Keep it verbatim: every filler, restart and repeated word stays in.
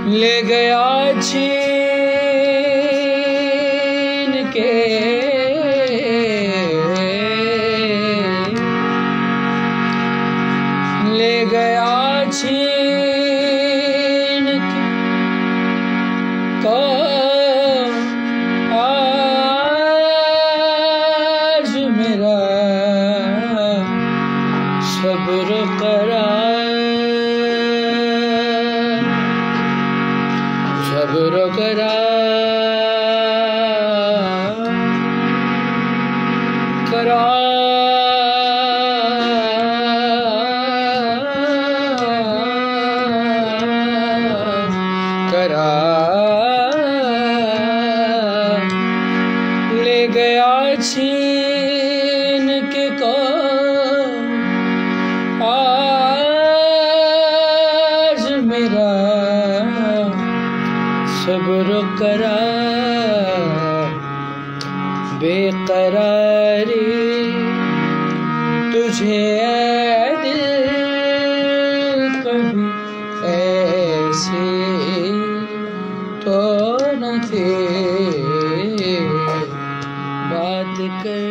ले गया छीन के, ले गया छीन के को आज मेरा सब्र करार, सब्र करार करार करार ले गया छीन के को आज मेरा सब्र करार। बेकरारी तुझे ऐ दिल कभी ऐसी तो न थी, बात कर